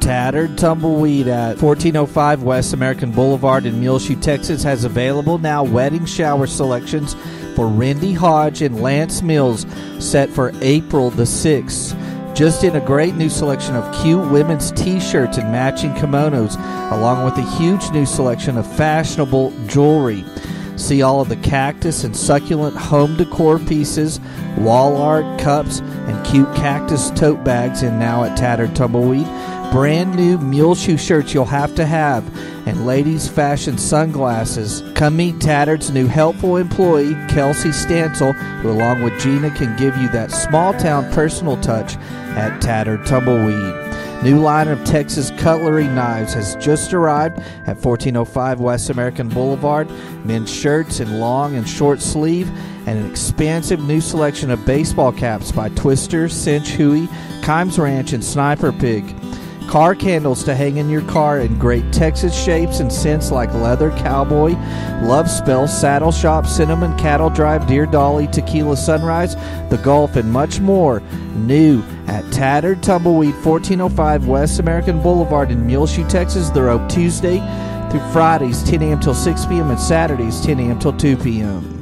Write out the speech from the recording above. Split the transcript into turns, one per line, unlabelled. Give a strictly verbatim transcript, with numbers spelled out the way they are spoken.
Tattered Tumbleweed at fourteen oh five West American Boulevard in Muleshoe, Texas has available now wedding shower selections for Rendi Hodge and Lance Mills set for April the sixth. Just in a great new selection of cute women's t-shirts and matching kimonos, along with a huge new selection of fashionable jewelry. See all of the cactus and succulent home decor pieces, wall art, cups, and cute cactus tote bags in now at Tattered Tumbleweed. Brand new Muleshoe shirts you'll have to have, and ladies' fashion sunglasses. Come meet Tattered's new helpful employee, Kelsie Stancell, who along with Gina can give you that small-town personal touch at Tattered Tumbleweed. New line of Texas Cutlery Knives has just arrived at fourteen oh five West American Boulevard. Men's shirts in long and short sleeve, and an expansive new selection of baseball caps by Twister, Cinch, Hooey, Kimes Ranch, and Sniper Pig. Car candles to hang in your car in great Texas shapes and scents like Leather, Cowboy, Love Spell, Saddle Shop, Cinnamon, Cattle Drive, Deer Dolly, Tequila Sunrise, The Gulf, and much more. New at Tattered Tumbleweed, fourteen oh five West American Boulevard in Muleshoe, Texas. They're open Tuesday through Fridays, ten a m till six p m and Saturdays, ten a m till two p m